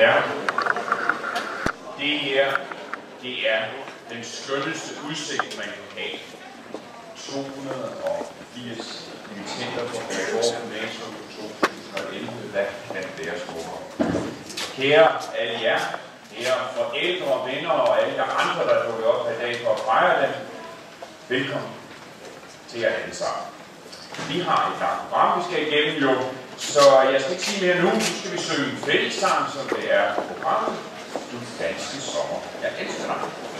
verden. Det her, det er den skønneste udsigt, man kan have. 280 dimittenter på Hagegård Gymnasium 2011. Hvad kan være smukkere? Kære alle jer, kære forældre, venner og alle jer andre, der dukker op i dag for at fejre dem, velkommen til jer alle sammen. Vi har et langt program, vi skal igennem jo, så jeg skal ikke sige mere nu. Nu skal vi synge en fællessang, som det er på programmet. Du danske sommer. Jeg elsker dig.